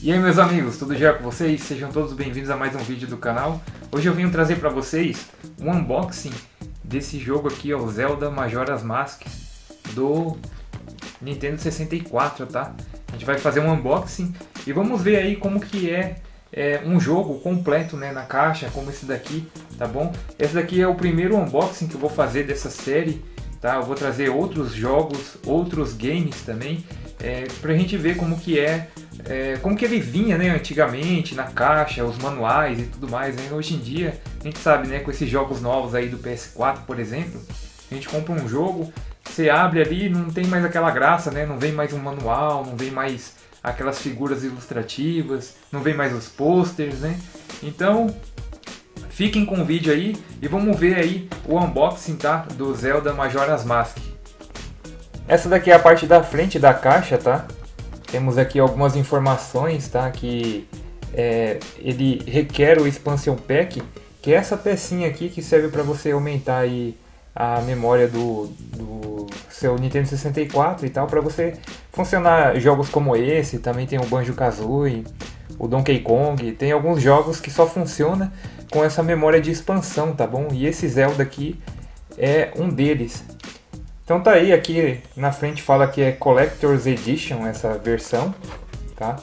E aí meus amigos, tudo já com vocês? Sejam todos bem-vindos a mais um vídeo do canal. Hoje eu vim trazer para vocês um unboxing desse jogo aqui, ó, o Zelda Majora's Mask do Nintendo 64, tá? A gente vai fazer um unboxing e vamos ver aí como que é um jogo completo, né, na caixa, como esse daqui, tá bom? Esse daqui é o primeiro unboxing que eu vou fazer dessa série, tá? Eu vou trazer outros jogos, outros games também, pra gente ver como que como que ele vinha, né, antigamente na caixa, os manuais e tudo mais, né? Hoje em dia, a gente sabe, né, com esses jogos novos aí do PS4, por exemplo, a gente compra um jogo, você abre ali, não tem mais aquela graça, né? Não vem mais um manual, não vem mais aquelas figuras ilustrativas, não vem mais os posters, né? Então, fiquem com o vídeo aí e vamos ver aí o unboxing, tá? Do Zelda Majora's Mask. Essa daqui é a parte da frente da caixa, tá? Temos aqui algumas informações, tá? Que ele requer o Expansion Pack, que é essa pecinha aqui que serve para você aumentar aí a memória do seu Nintendo 64 e tal, para você funcionar jogos como esse. Também tem o Banjo-Kazooie, o Donkey Kong, tem alguns jogos que só funciona com essa memória de expansão, tá bom? E esse Zelda aqui é um deles. Então tá aí, aqui na frente fala que é Collector's Edition essa versão, tá?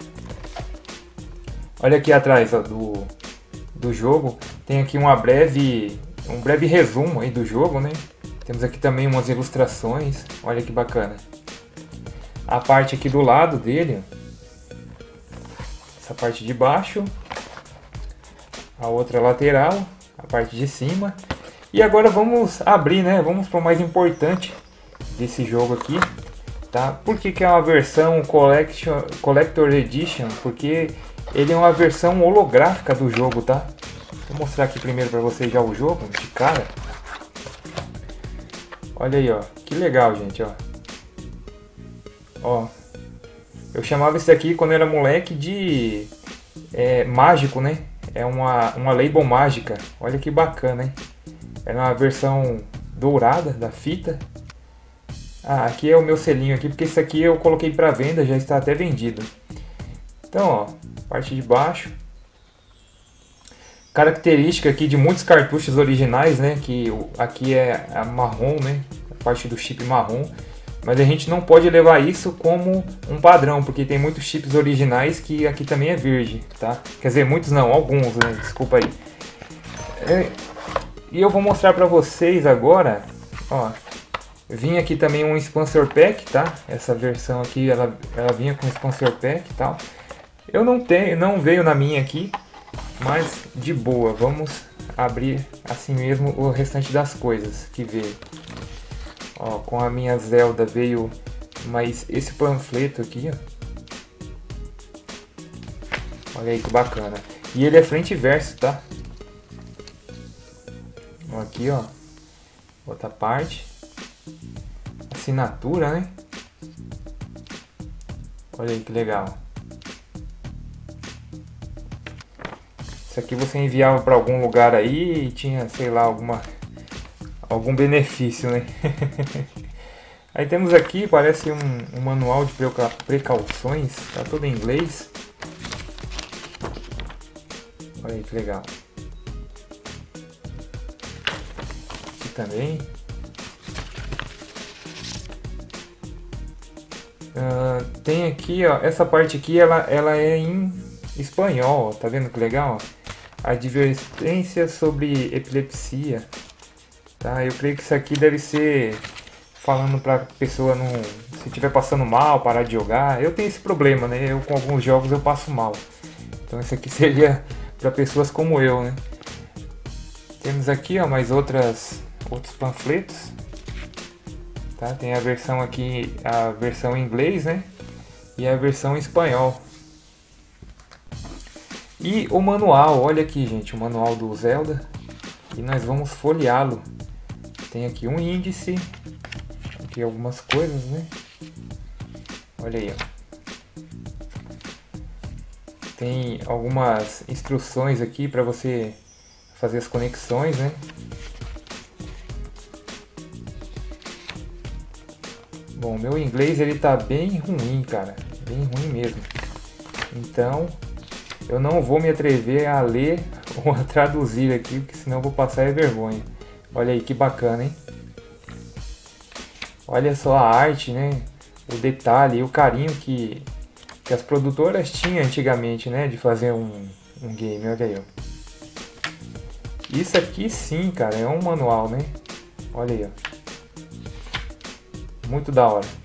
Olha aqui atrás, ó, do jogo, tem aqui um breve resumo aí do jogo, né? Temos aqui também umas ilustrações, olha que bacana. A parte aqui do lado dele, essa parte de baixo, a outra lateral, a parte de cima. E agora vamos abrir, né? Vamos para o mais importante desse jogo aqui, tá? Por que é uma versão Collector Edition? Porque ele é uma versão holográfica do jogo, tá? Vou mostrar aqui primeiro para vocês já o jogo de cara. Olha aí, ó, que legal, gente, ó. Ó, eu chamava isso aqui quando eu era moleque de mágico, né? É uma label mágica. Olha que bacana, hein? Era uma versão dourada da fita. Ah, aqui é o meu selinho aqui, porque esse aqui eu coloquei para venda, já está até vendido. Então, ó, parte de baixo. Característica aqui de muitos cartuchos originais, né? Que aqui é a marrom, né? A parte do chip marrom. Mas a gente não pode levar isso como um padrão, porque tem muitos chips originais que aqui também é verde, tá? Quer dizer, muitos não, alguns, né? Desculpa aí. E eu vou mostrar pra vocês agora, ó. Vinha aqui também um Expansor Pack, tá? Essa versão aqui, ela vinha com Expansor Pack e tal. Eu não veio na minha aqui, mas de boa, vamos abrir assim mesmo o restante das coisas que veio. Ó, com a minha Zelda veio mais esse panfleto aqui, ó. Olha aí que bacana. E ele é frente e verso, tá? Aqui, ó, outra parte, assinatura, né? Olha aí que legal. Isso aqui você enviava para algum lugar aí e tinha, sei lá, algum benefício, né? Aí temos aqui, parece um manual de precauções, tá todo em inglês. Olha aí que legal. Também tem aqui, ó, essa parte aqui ela é em espanhol, ó, tá vendo que legal? Advertência sobre epilepsia, tá? Eu creio que isso aqui deve ser falando pra pessoa não, se estiver passando mal, parar de jogar. Eu tenho esse problema, né? Eu com alguns jogos eu passo mal, então isso aqui seria para pessoas como eu, né? Temos aqui, ó, mais outros panfletos, tá? Tem a versão aqui, a versão em inglês, né? E a versão em espanhol. E o manual, olha aqui, gente, o manual do Zelda. E nós vamos folheá-lo. Tem aqui um índice, aqui algumas coisas, né? Olha aí, ó. Tem algumas instruções aqui para você fazer as conexões, né? Bom, meu inglês ele tá bem ruim, cara, bem ruim mesmo. Então eu não vou me atrever a ler ou a traduzir aqui, porque senão eu vou passar vergonha. Olha aí que bacana, hein? Olha só a arte, né? O detalhe e o carinho que as produtoras tinham antigamente, né? De fazer um game, olha aí, ó. Isso aqui sim, cara, é um manual, né? Olha aí, ó. Muito da hora.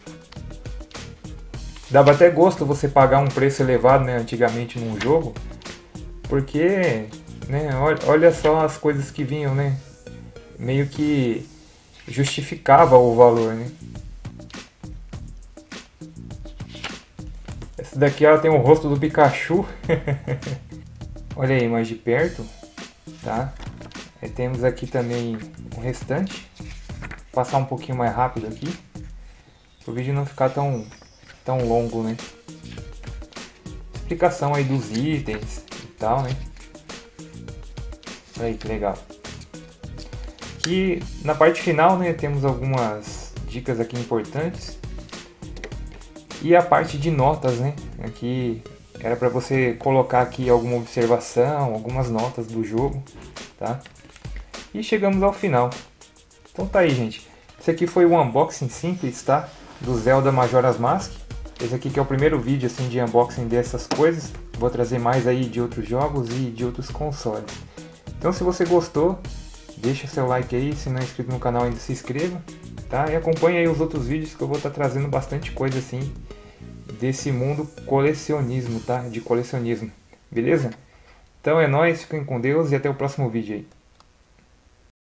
Dava até gosto você pagar um preço elevado, né, antigamente num jogo, porque, né, olha só as coisas que vinham, né? Meio que justificava o valor, né? Essa daqui ela tem o rosto do Pikachu. Olha aí, mais de perto, tá? Aí temos aqui também o restante. Vou passar um pouquinho mais rápido aqui, para o vídeo não ficar tão longo, né? Explicação aí dos itens e tal, né? Olha aí que legal. Aqui na parte final, né, temos algumas dicas aqui importantes. E a parte de notas, né? Aqui era para você colocar aqui alguma observação, algumas notas do jogo, tá? E chegamos ao final. Então tá aí, gente. Esse aqui foi um unboxing simples, tá? Do Zelda Majora's Mask. Esse aqui que é o primeiro vídeo assim de unboxing dessas coisas. Vou trazer mais aí de outros jogos e de outros consoles. Então se você gostou, deixa seu like aí, se não é inscrito no canal ainda se inscreva, tá? E acompanhe aí os outros vídeos que eu vou estar trazendo bastante coisa assim desse mundo colecionismo, tá? De colecionismo, beleza? Então é nóis, fiquem com Deus e até o próximo vídeo aí.